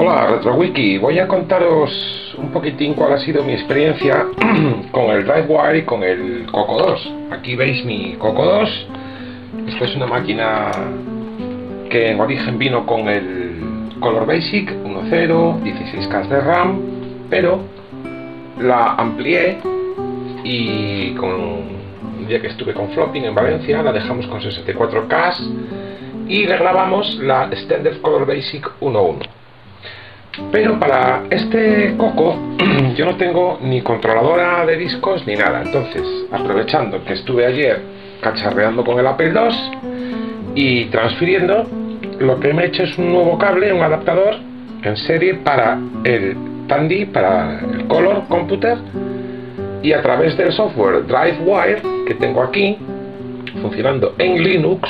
Hola RetroWiki, voy a contaros un poquitín cuál ha sido mi experiencia con el DriveWire y con el Coco 2. Aquí veis mi Coco 2. Esta es una máquina que en origen vino con el Color Basic 1.0, 16K de RAM, pero la amplié y un día que estuve con Flopping en Valencia la dejamos con 64K y le grabamos la Extended Color Basic 1.1. Pero para este Coco yo no tengo ni controladora de discos ni nada. Entonces, aprovechando que estuve ayer cacharreando con el Apple II y transfiriendo, lo que me he hecho es un nuevo cable, un adaptador en serie para el Tandy, para el Color Computer, y a través del software DriveWire que tengo aquí funcionando en Linux,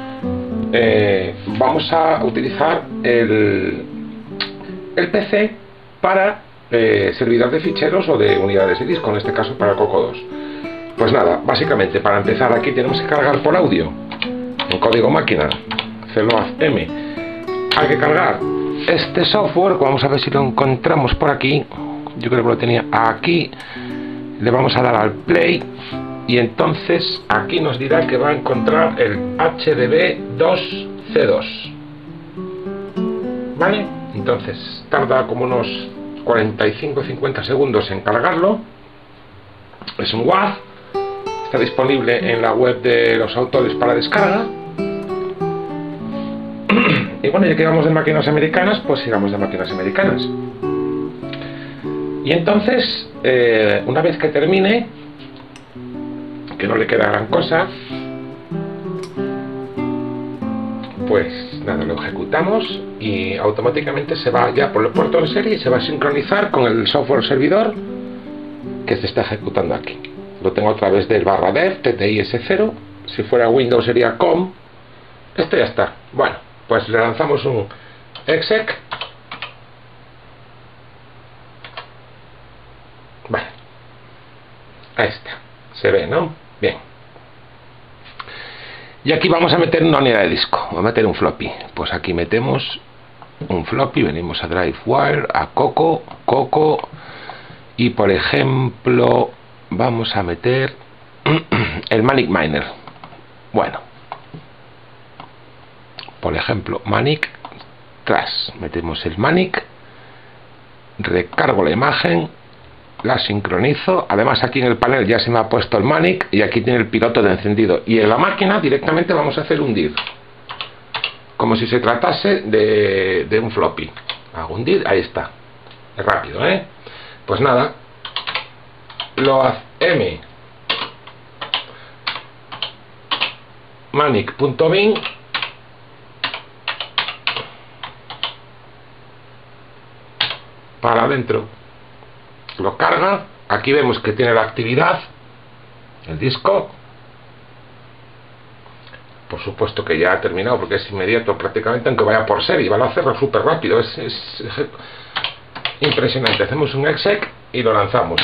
vamos a utilizar el PC para servidor de ficheros o de unidades de disco, en este caso para el Coco 2. Pues nada, básicamente para empezar aquí tenemos que cargar por audio en código máquina CLOAD-M. Hay que cargar este software, vamos a ver si lo encontramos por aquí. Yo creo que lo tenía aquí. Le vamos a dar al play y entonces aquí nos dirá que va a encontrar el HDB2C2. ¿Vale? Entonces tarda como unos 45-50 segundos en cargarlo. Es un WAV, está disponible en la web de los autores para descarga. Y bueno, ya que vamos de máquinas americanas, pues sigamos de máquinas americanas. Y entonces, una vez que termine, que no le queda gran cosa, pues nada, lo ejecutamos y automáticamente se va ya por el puerto de serie y se va a sincronizar con el software servidor que se está ejecutando aquí. Lo tengo a través del /dev TTIS0. Si fuera Windows sería com. Esto ya está. Bueno, pues le lanzamos un exec. Vale, ahí está, se ve, ¿no? Bien. Y aquí vamos a meter una unidad de disco, vamos a meter un floppy. Pues aquí metemos un floppy, venimos a DriveWire, a Coco, y por ejemplo vamos a meter el Manic Miner. Bueno, por ejemplo, Manic Trash, metemos el Manic, recargo la imagen, la sincronizo. Además aquí en el panel ya se me ha puesto el Manic y aquí tiene el piloto de encendido, y en la máquina directamente vamos a hacer un dir como si se tratase de un floppy. Hago un dir, ahí está, es rápido, pues nada, LOAD-M manic.bin, para adentro, lo carga. Aquí vemos que tiene la actividad el disco. Por supuesto que ya ha terminado porque es inmediato prácticamente, aunque vaya por serie, va a hacerlo súper rápido, es impresionante. Hacemos un exec y lo lanzamos.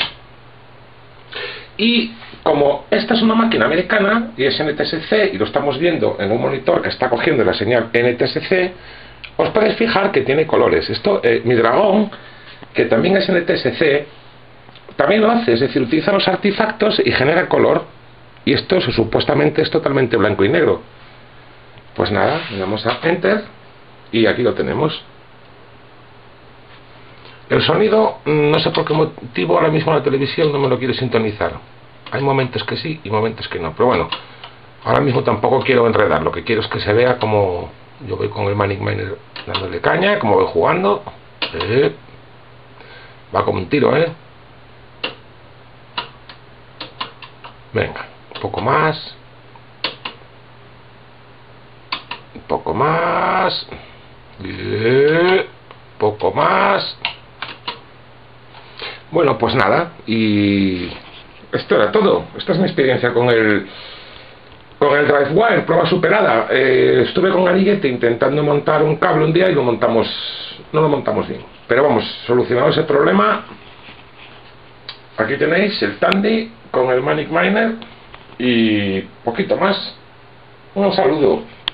Y como esta es una máquina americana y es NTSC y lo estamos viendo en un monitor que está cogiendo la señal NTSC, os podéis fijar que tiene colores. Esto, mi dragón, que también es NTSC, también lo hace, es decir, utiliza los artefactos y genera color. Y esto supuestamente es totalmente blanco y negro. Pues nada, le damos a Enter y aquí lo tenemos. El sonido, no sé por qué motivo ahora mismo la televisión no me lo quiere sintonizar. Hay momentos que sí y momentos que no, pero bueno, ahora mismo tampoco quiero enredar. Lo que quiero es que se vea como yo voy con el Manic Miner dándole caña, como voy jugando. Va como un tiro, Venga, un poco más. Un poco más. Poco más. Bueno, pues nada. Y esto era todo. Esta es mi experiencia con el DriveWire, prueba superada. Estuve con Ariguete intentando montar un cable un día y no lo montamos bien. Pero vamos, solucionado ese problema. Aquí tenéis el Tandy con el Manic Miner y poquito más. Un saludo.